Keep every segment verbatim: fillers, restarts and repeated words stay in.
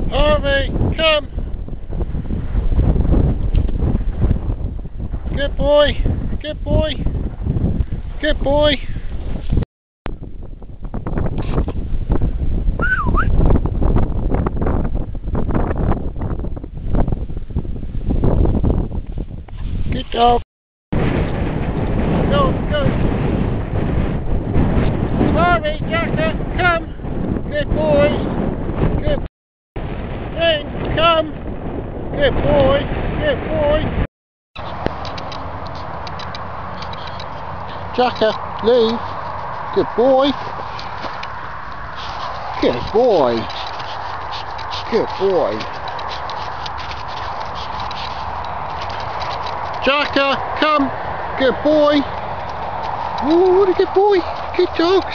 Harvey, come! Good boy, good boy, good boy. Good dog. Go, go. Harvey, Jacker, come. Good boys. Good. Hey, come. Good boy. Good boy. Jacker, leave. Good boy. Good boy. Good boy. Jacker, come. Good boy. Ooh, what a good boy. Good dogs.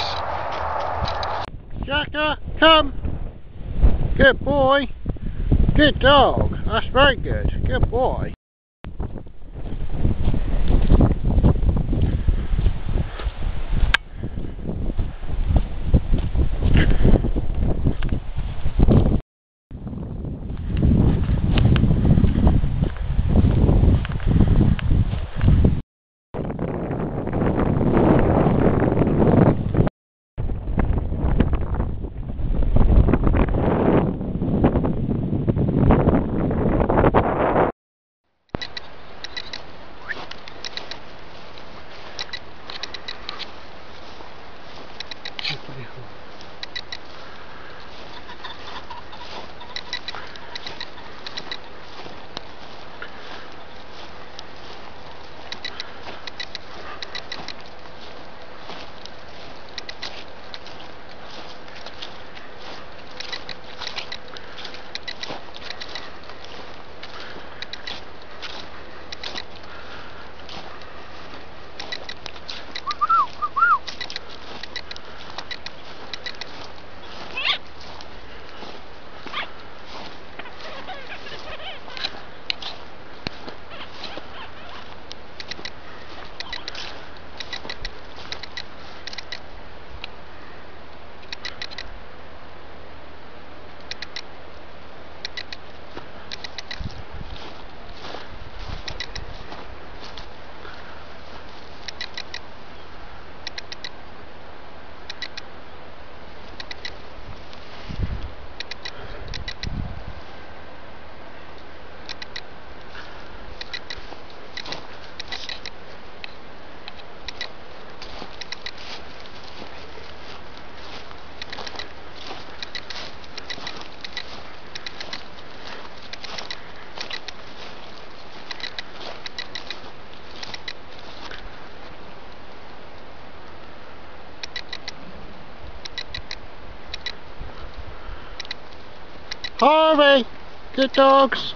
Jacker, come. Good boy. Good dog. That's very good. Good boy. Harvey, good dogs.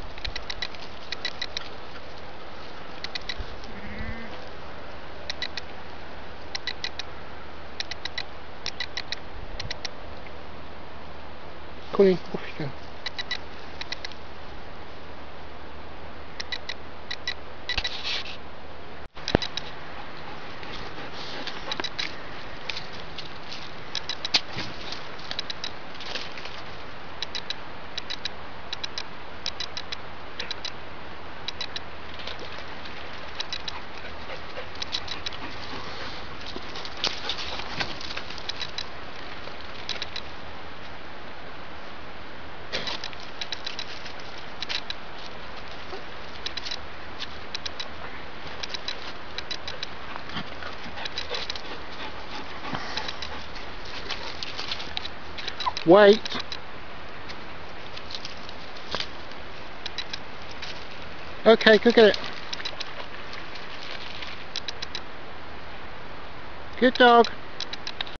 Colin, off you go. Wait. Okay, go get it. Good dog.